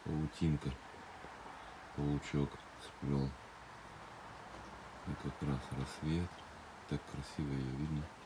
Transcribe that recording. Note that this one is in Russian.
паутинка, паучок сплел. И как раз рассвет, так красиво ее видно.